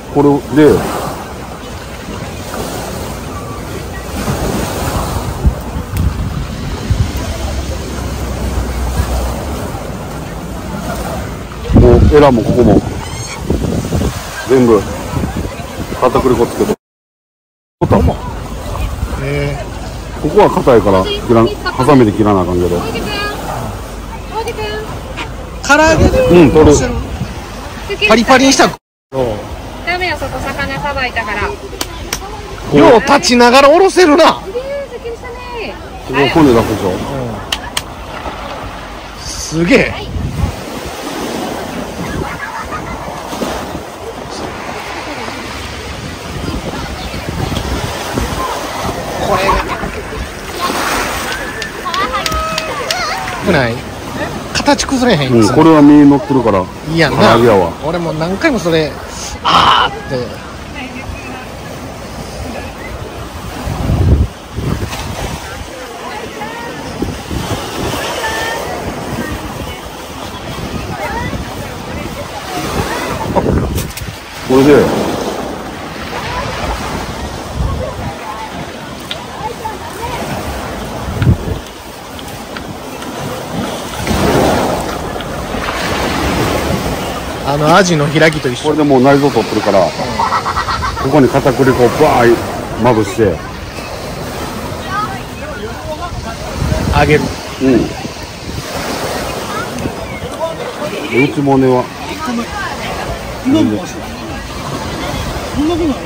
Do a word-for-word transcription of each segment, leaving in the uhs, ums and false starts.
これでもうエラもここも全部片栗粉つけてえここは硬いから切らハサミで切らなあかんけど唐揚げでうん取るパリパリにしたらダメよ、そこ魚さばいたから。 よう立ちながらおろせるな。 すげえ、すっきりしたね。 ここ骨出すでしょすげえ。これがない形崩れへん、 うん、これは身乗ってるからいやな唐揚げやわ。 俺も何回もそれあーってこれであのアジの開きと一緒。 これでもう内臓取ってるから、ここに片栗粉をバーッまぶして揚げる。 うんで内骨は今もそんなことない。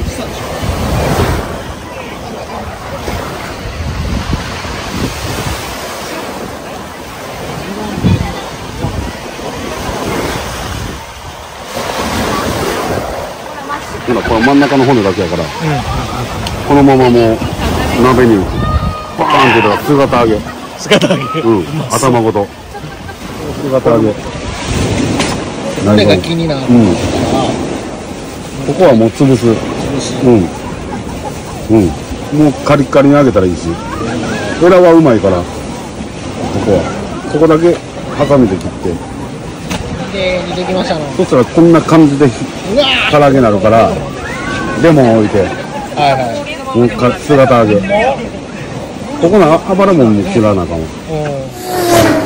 ほらこれ真ん中の骨だけやから、このままもう鍋にバーンってだから姿揚げ姿揚げ。 うん頭ごと姿揚げ骨が気になる。 うんここはもう潰すうんうんもうカリッカリに揚げたらいいしエラはうまいからここはここだけハサミで切ってで出てきましたの。 そしたらこんな感じでうわ唐揚げになるからレモン置いてー。はいはい。 もうか姿揚げここのあばらもんも切らなあかんわうん。